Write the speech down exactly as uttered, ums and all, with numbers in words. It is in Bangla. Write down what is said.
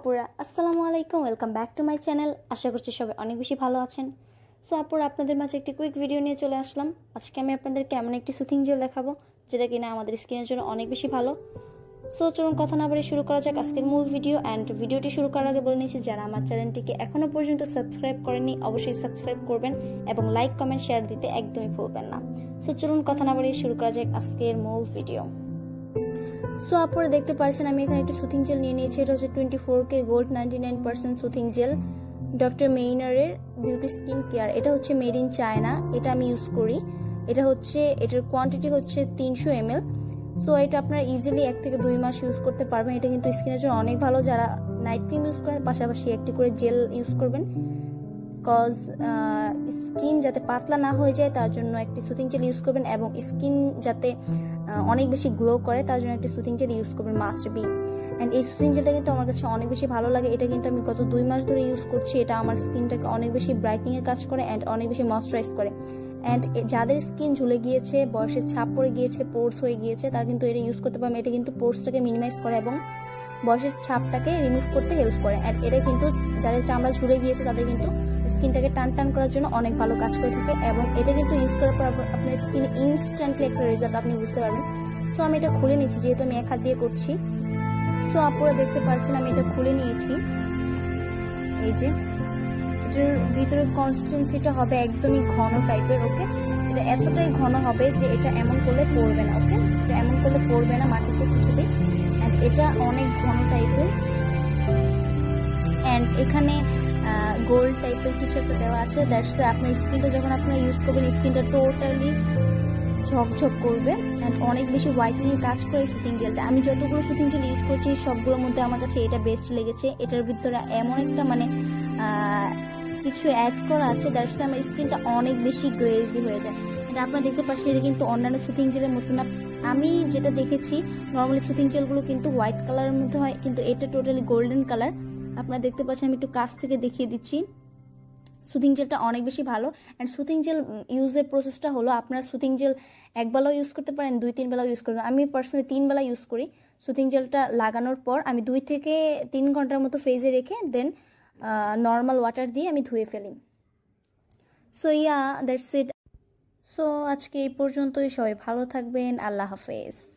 আপুরা আসসালামু আলাইকুম welcome back to my channel. আশা করছি সবাই অনেক বেশি ভালো আছেন। সো আপুরা আপনাদের মাঝে একটি কুইক ভিডিও নিয়ে চলে আসলাম। আজকে আমি আপনাদেরকে এমন একটি সুথিং জেল দেখাবো যেটা কিনা আমাদের স্কিনের জন্য অনেক বেশি ভালো। সো চলুন কথা না বলে শুরু করা যাক আজকের মূল ভিডিও। অ্যান্ড ভিডিওটি শুরু করার আগে বলে নিয়েছি, যারা আমার চ্যানেলটিকে এখনও পর্যন্ত সাবস্ক্রাইব করেননি অবশ্যই সাবস্ক্রাইব করবেন এবং লাইক কমেন্ট শেয়ার দিতে একদমই ভুলবেন না। সো চলুন কথা না বলে শুরু করা যাক আজকের মূল ভিডিও। সো আপনারা দেখতে পাচ্ছেন আমি এখানে একটা সুথিং জেল নিয়ে নিয়েছি। এটা হচ্ছে twenty four K gold ninety nine percent soothing gel doctor মেইনারের বিউটি স্কিন কেয়ার। এটা হচ্ছে মেড ইন চায়না, এটা আমি ইউজ করি। এটা হচ্ছে এটার কোয়ান্টিটি হচ্ছে তিনশো এম এল। সো এটা আপনারা ইজিলি এক থেকে দুই মাস ইউজ করতে পারবেন। এটা কিন্তু স্কিনের জন্য অনেক ভালো। যারা নাইট ক্রিম ইউজ করেন পাশাপাশি একটি করে জেল ইউজ করবেন, কজ স্কিন যাতে পাতলা না হয়ে যায় তার জন্য একটি সুথিং জেল ইউজ করবেন, এবং স্কিন যাতে অনেক বেশি গ্লো করে তার জন্য একটি সুথিং জেল ইউজ করবেন মাস্ট বি। অ্যান্ড এই সুথিং জেলটা কিন্তু আমার কাছে অনেক বেশি ভালো লাগে। এটা কিন্তু আমি গত দুই মাস ধরে ইউজ করছি। এটা আমার স্কিনটাকে অনেক বেশি ব্রাইটনিং এর কাজ করে অ্যান্ড অনেক বেশি ময়শ্চারাইজ করে। অ্যান্ড যাদের স্কিন ঝুলে গিয়েছে, বয়সের ছাপ পড়ে গিয়েছে, পোর্স হয়ে গিয়েছে, তারা কিন্তু এটা ইউজ করতে পারবে। এটা কিন্তু পোর্সটাকে মিনিমাইজ করে এবং বয়সের ছাপটাকে রিমুভ করতে হেল্প করে। অ্যান্ড এটা কিন্তু যাদের চামড়া ঝুলে গিয়েছে তাদের কিন্তু স্কিনটাকে টান টান করার জন্য অনেক ভালো কাজ করে থাকে, এবং এটা কিন্তু ইউজ করার পর আপনার স্কিনে ইনস্ট্যান্টলি একটা রেজাল্ট আপনি বুঝতে পারবেন। সো আমি এটা খুলে নিচ্ছি যেহেতু আমি এক হাত দিয়ে করছি। সো আপনারা দেখতে পাচ্ছেন আমি এটা খুলে নিয়েছি। এই যে এটার ভিতরে কনসিস্টেন্সিটা হবে একদমই ঘন টাইপের। ওকে, এটা এতটাই ঘন হবে যে এটা এমন করলে পড়বে না। ওকে, এটা এমন করলে পড়বে না মাটিতে কিছুতেই। অ্যান্ড এটা অনেক ঘন টাইপের। অ্যান্ড এখানে গোল্ড টাইপের কিছু একটা দেওয়া আছে। দ্যাটস আপনার স্কিনটা যখন আপনারা ইউজ করবেন স্কিনটা টোটালি ঝকঝক করবে অ্যান্ড অনেক বেশি হোয়াইটনিং এর কাজ করে সুথিং জেলটা। আমি যতগুলো সুথিং জেল ইউজ করছি সবগুলোর মধ্যে আমার কাছে এটা বেস্ট লেগেছে। এটার ভিতরে এমন একটা মানে কিছু অ্যাড করা আছে দ্যাটস আমার স্কিনটা অনেক বেশি গ্লেজি হয়ে যায়। এটা আপনারা দেখতে পাচ্ছেন এটা কিন্তু অন্যান্য সুথিং জেলের মতো না। আমি যেটা দেখেছি নর্মালি সুথিং জেলগুলো কিন্তু হোয়াইট কালারের মধ্যে হয়, কিন্তু এটা টোটালি গোল্ডেন কালার। আপনারা দেখতে পাচ্ছেন, আমি একটু কাছ থেকে দেখিয়ে দিচ্ছি। সুথিং জেলটা অনেক বেশি ভালো। অ্যান্ড সুথিং জেল ইউজের প্রসেসটা হলো আপনারা সুথিং জেল এক বেলাও ইউজ করতে পারেন, দুই তিন বেলাও ইউজ করবেন। আমি পার্সোনালি তিন বেলা ইউজ করি। সুথিং জেলটা লাগানোর পর আমি দুই থেকে তিন ঘন্টার মতো ফেজে রেখে দেন নর্মাল ওয়াটার দিয়ে আমি ধুয়ে ফেলি। So yeah that's it. So আজকে এই পর্যন্তই। সবাই ভালো থাকবেন। আল্লাহ হাফেজ।